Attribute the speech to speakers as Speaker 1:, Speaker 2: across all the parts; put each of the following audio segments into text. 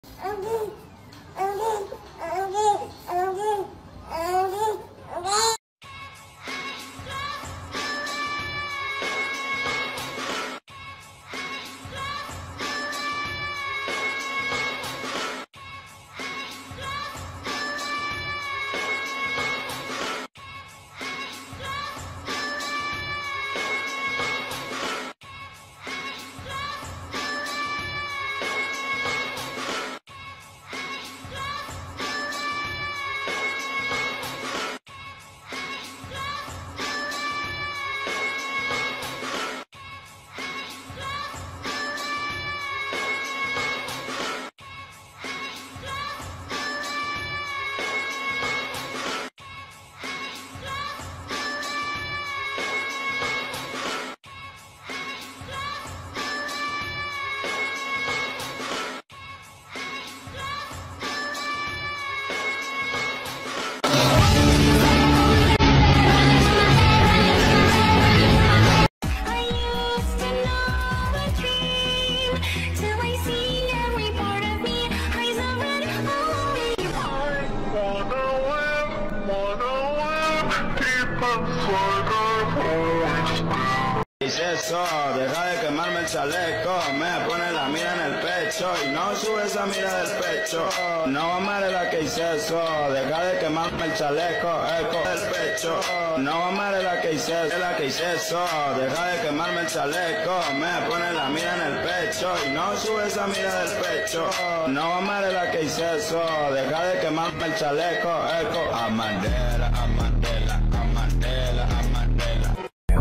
Speaker 1: Dice eso, deja de quemarme el chaleco, me pone la mira en el pecho y no sube esa mira del pecho. No amaré la que hice eso, deja de quemarme el chaleco, eco del pecho. No amaré la que hice eso, deja de quemarme el chaleco, me pone la mira en el pecho y no sube esa mira del pecho. No amaré la que hice eso, deja de quemarme el chaleco, eco. Amandela, Amandela, Amandela, Amandela.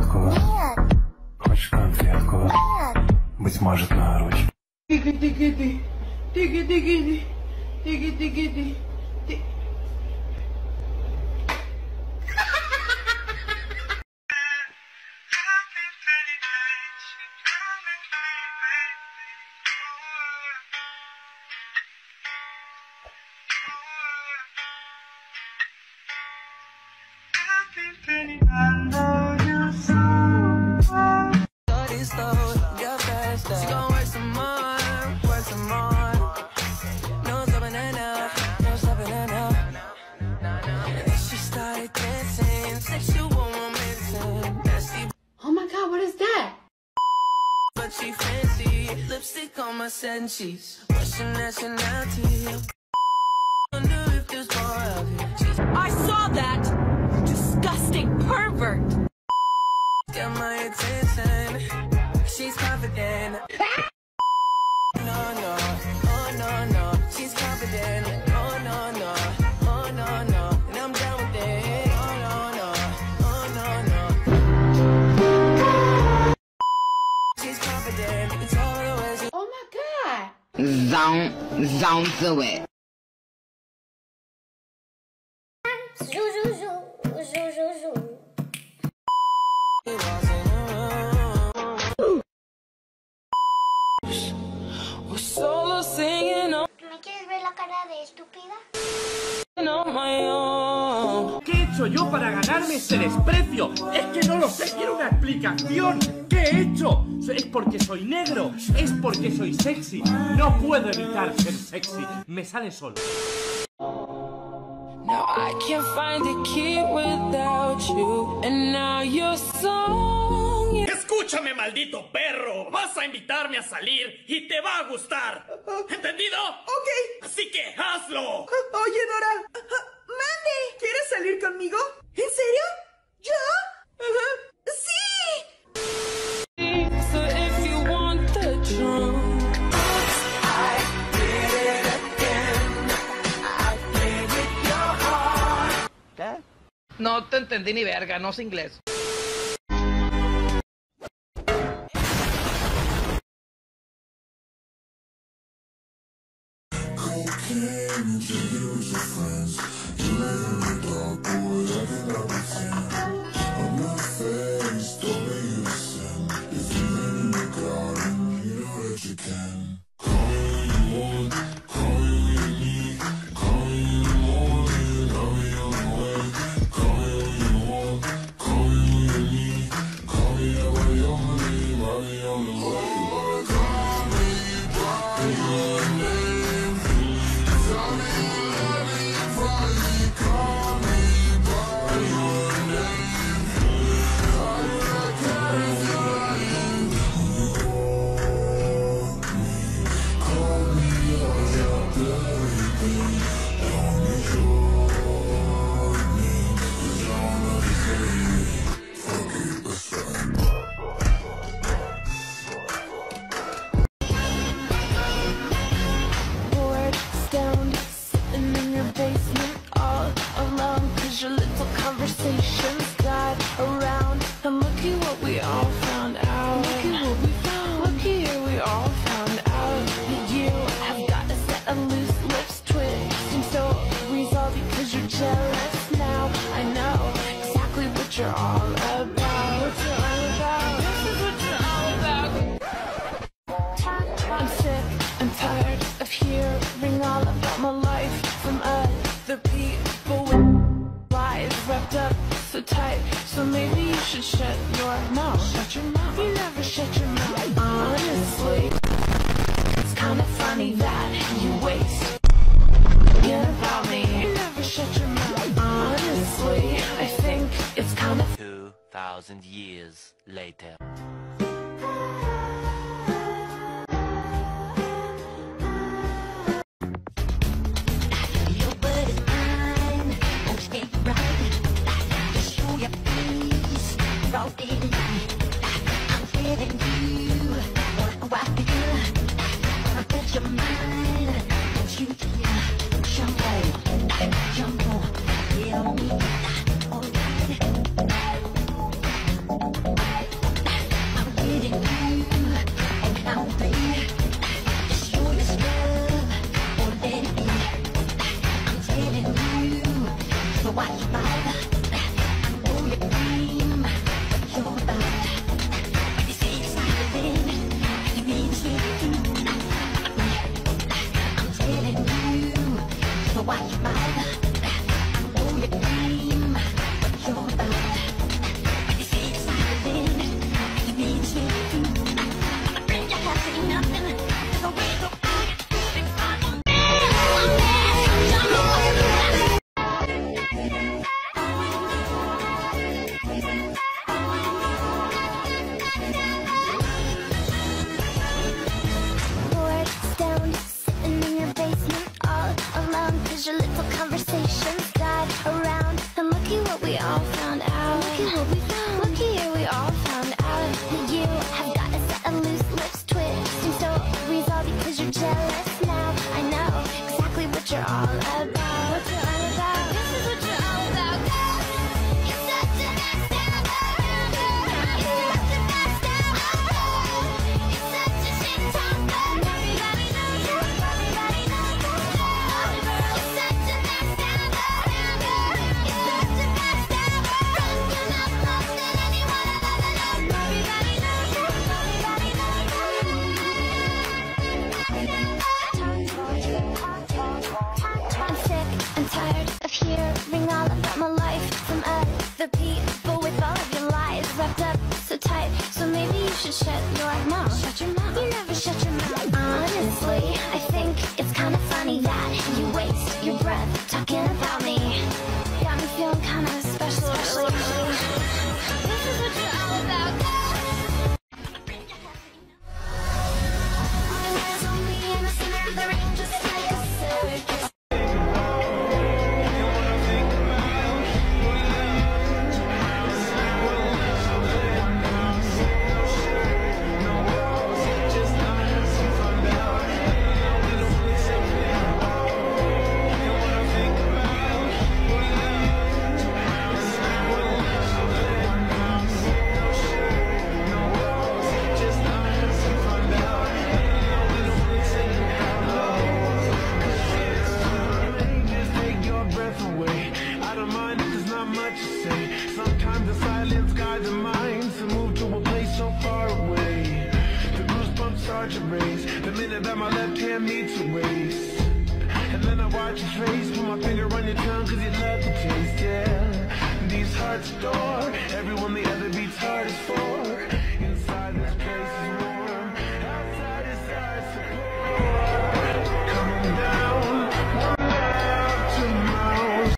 Speaker 2: Хочешь конфетку? Быть может, на ручке.
Speaker 3: Тики-тики-ти, тики-тики-ти, тики-тики-ти.
Speaker 4: Oh my god, what is that?
Speaker 5: But she fancy lipstick on my senses. What's your nationality? Wonder if there's more of you.
Speaker 4: I saw that! Disgusting pervert!
Speaker 5: Got my attention. She's confident. No, no, oh no, no. She's confident. Oh no, no, oh no, no. And I'm down with it. Oh no, no, oh no, no. She's confident. It's all the ways.
Speaker 4: Oh my god!
Speaker 6: Zone through it.
Speaker 5: We're solo singing on
Speaker 7: ¿Me quieres ver la cara de estúpida?
Speaker 5: my own.
Speaker 8: ¿Qué he hecho yo para ganarme ese desprecio? Es que no lo sé, quiero una explicación. ¿Qué he hecho? ¿Es porque soy negro? ¿Es porque soy sexy? No puedo evitar ser sexy, me sale solo.
Speaker 5: Now I can't find a key without you, and now your song.
Speaker 8: Escúchame, maldito perro. Vas a invitarme a salir y te va a gustar. ¿Entendido? Ok. Así que hazlo.
Speaker 3: Oye, Dora. Mande. ¿Quieres salir conmigo? ¿En serio? ¿Yo? ¡Sí!
Speaker 5: So if you want the truth, I did it again. I played with your heart.
Speaker 9: ¿Qué? No te entendí ni verga, no sé inglés.
Speaker 10: 2,000 years later.
Speaker 7: Your little conversations died around, and look at what we all found out. Look at what we found. Look here, we all found out that you have got a set of loose lips, twisting stories all because you're jealous now. I know exactly what you're all about. What you're all about. This is what you're all about. You're such a backstabber. You're such a backstabber. You're such a shit talker. Everybody knows you. Everybody knows you. The people with all of your lies wrapped up so tight, so maybe you should shut your mouth. Shut your mouth. You never shut your mouth. Honestly, I think it's kind of funny that you waste your breath talking about me. Got me feeling kind of special. This is what you're all about. Eyes on me in the center of the ring, just like a circus.
Speaker 11: Sometimes the silence guides the mind to move to a place so far away. The goosebumps start to raise the minute that my left hand meets your waist. And then I watch you trace, put my finger on your tongue cause you love the taste, yeah. These hearts adore everyone the other beats hardest for. Inside this place is warm, outside is our support. Coming down, one love to mouth.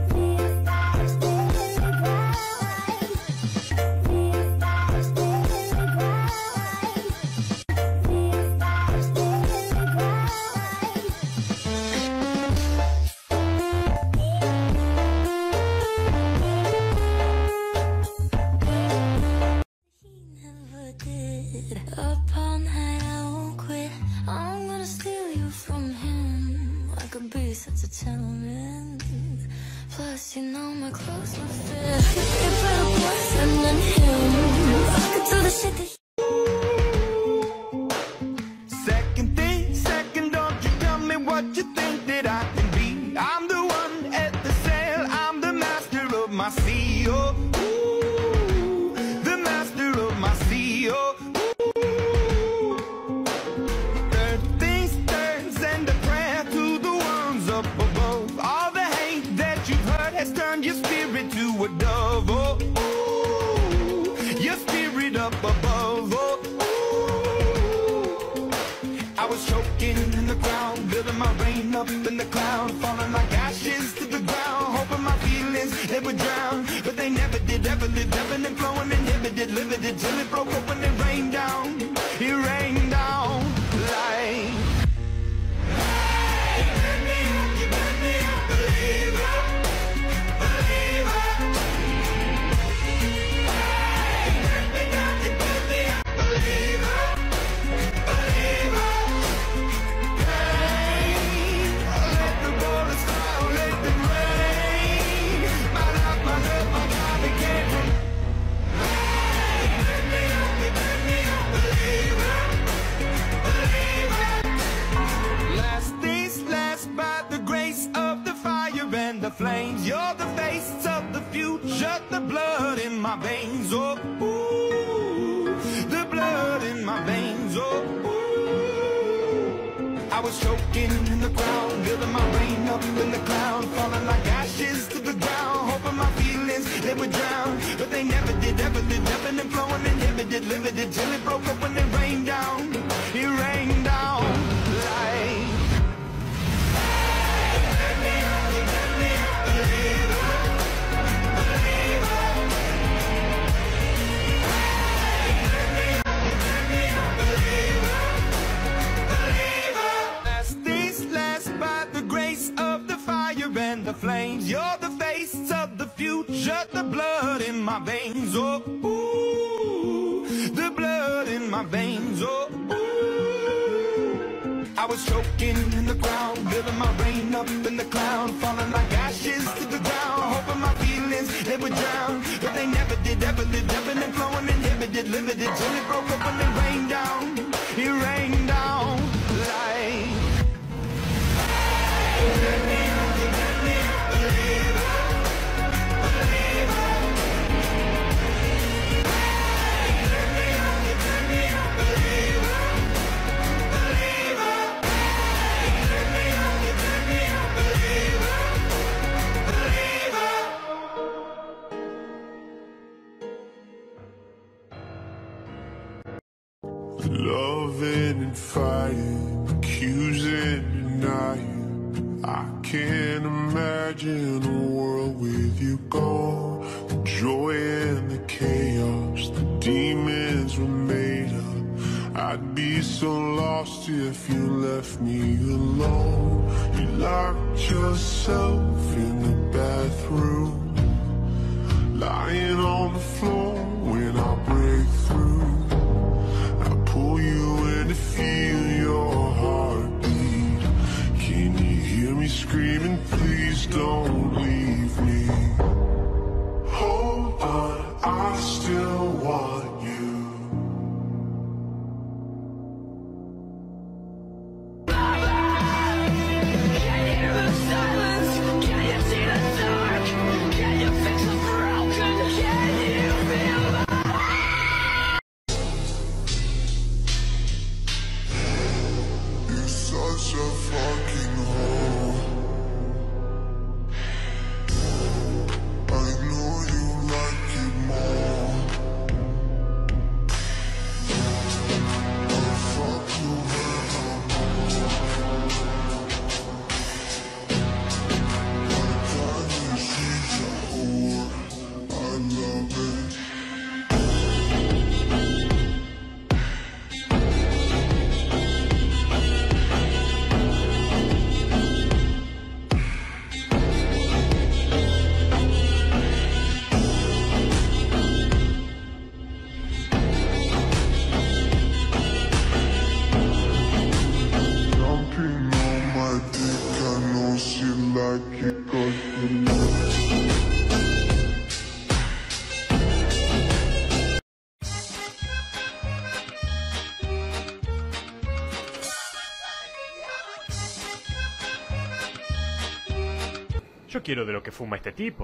Speaker 7: Upon that I won't quit. I'm gonna steal you from him. I could be such a gentleman. Plus, you know my clothes will fit. You're a better boyfriend than him. I could do the shit that
Speaker 11: Second, don't you tell me what you think that I can be. I'm the one at the sail. I'm the master of my sea. Oh, ooh, the master of my sea. Oh. Your spirit to a dove, oh, ooh, your spirit up above, oh, ooh. I was choking in the ground, building my rain up in the cloud, falling like ashes to the ground, hoping my feelings they would drown, but they never did, ever lived, ebbing and flowing. it till it broke up when it rained down. It rained down like. Hey, you made me a believer, believer. Hey, you made me a believer, believer. Hey, let the bullets fly, let them rain. My love, my God, it came from. Last days last by the grace of the fire and the flames. You're the face of the future, the blood in my veins. Oh, ooh, the blood in my veins. Oh, ooh. I was choking in the crowd, building my rain up in the cloud, falling like ashes to the ground, hoping my feelings they would drown, but they never did, ever did, ebbing and flowing, inhibited, limited, till it broke up when it rained down. It rained down like. And the flames, you're the face of the future, the blood in my veins. Oh, ooh, the blood in my veins. Oh, ooh. I was choking in the crowd, building my rain up in the cloud, falling like ashes to the ground, hoping my feelings they would drown, but they never did, ever lived, ebbing and flowing, inhibited, limited, till it broke up when it rained down. It rained down like.
Speaker 12: Loving and fighting, accusing, denying. I can't imagine a world with you gone. The joy and the chaos, the demons were made up. I'd be so lost if you left me alone. You locked yourself in the bathroom, lying on the floor when I break through. Pull you in to feel your heartbeat. Can you hear me screaming, please don't leave me? Hold on, I still want you.
Speaker 5: Can you hear the silence? Can you see the dark? Can you fix the broken? Can you feel the
Speaker 12: Such a fucking hole. I know you like it more. I'll fuck you when I'm home. My tiny she's a whore. I love it.
Speaker 8: Yo quiero de lo que fuma este tipo.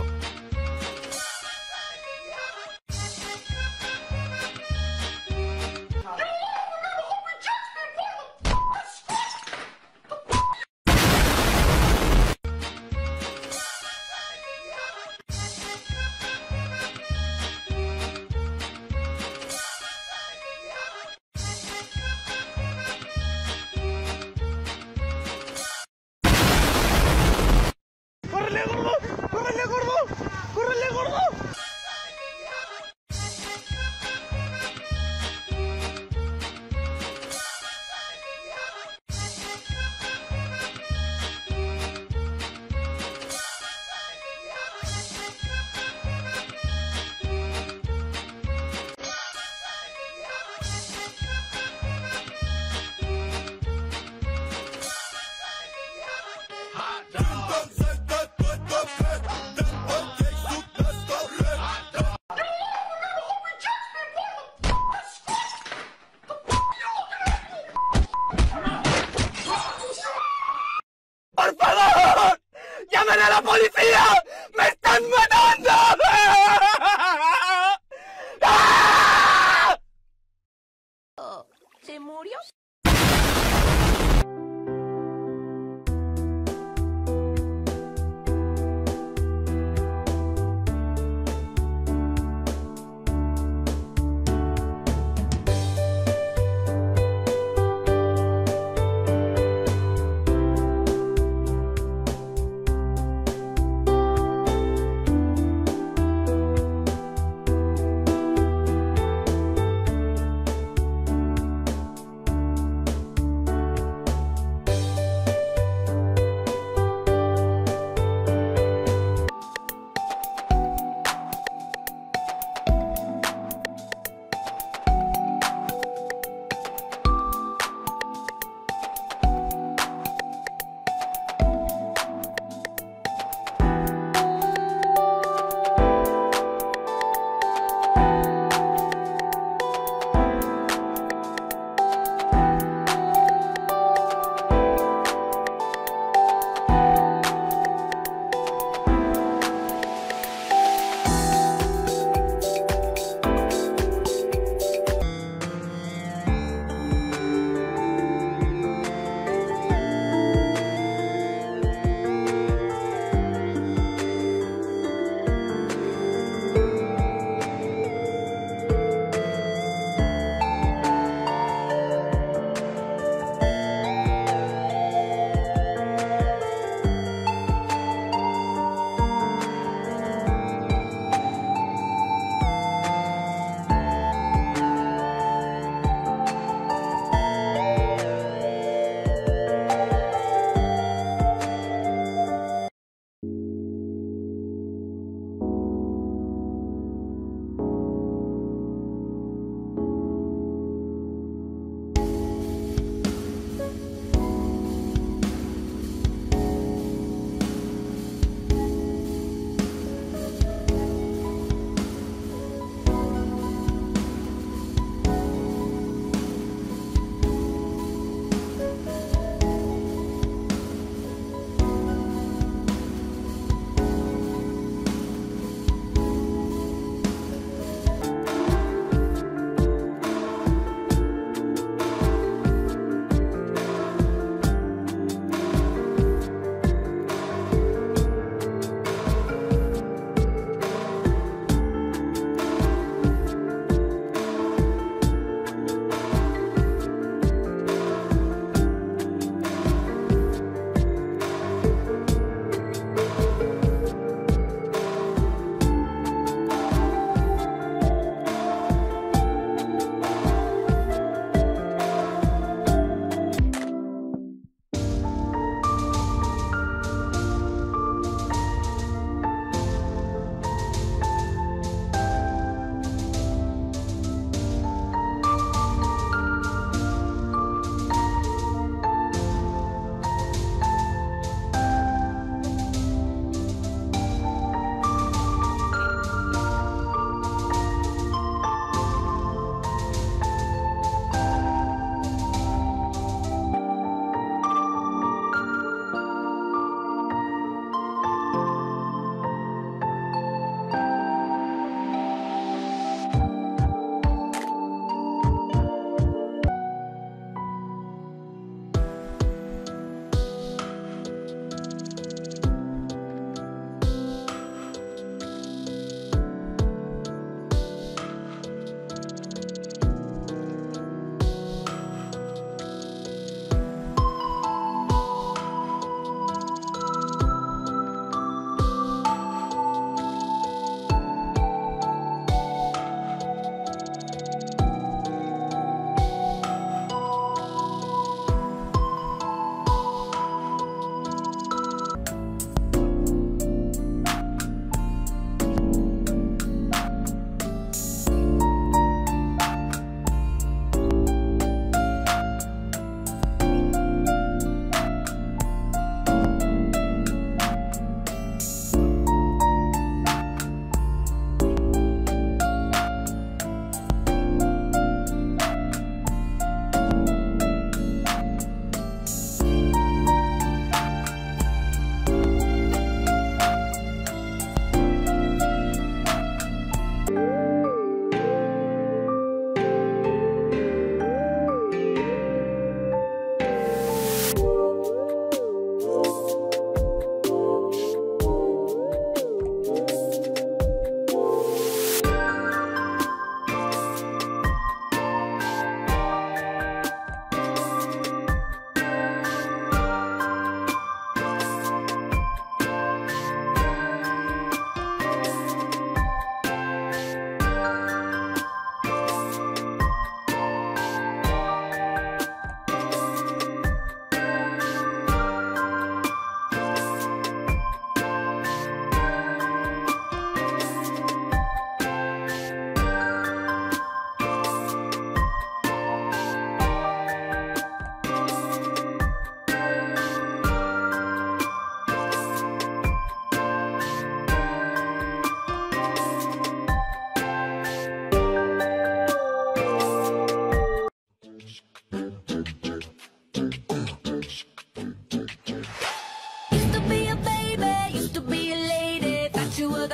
Speaker 5: ¡Córrele, gordo! ¡Córrele, gordo!
Speaker 8: a la policía! ¡Me están matando! ¡Ah!
Speaker 4: ¿Se murió?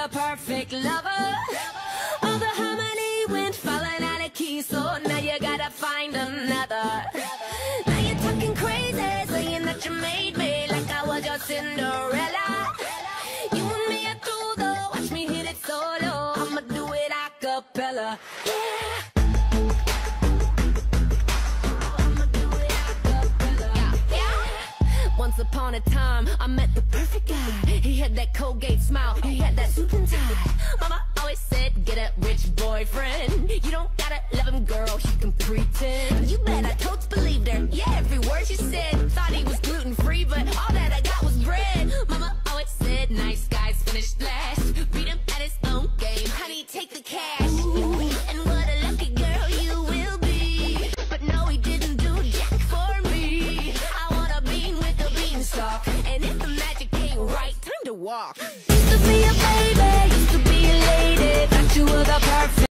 Speaker 5: the perfect lover. All the harmony went falling out of key, so now you gotta find another. Now you're talking crazy, saying that you made me like I was your Cinderella. You and me are through though, watch me hit it solo. I'ma do it a cappella. Once upon a time, I met the perfect guy. He had that Colgate smile, he had that suit and tie. Mama always said, get a rich boyfriend. You don't gotta love him, girl, he can pretend. You bet I totes believed her, yeah, every word she said. Thought he was gluten-free, but all that I got was bread. Mama always said, nice guys finish last. Beat him at his own game, honey, take the cash. And what a lucky girl you will be. But no, he didn't do jack for me. I want a bean with a beanstalk, and if the magic ain't right, time to walk. Used to be a baby, used to be a lady, thought you were the perfect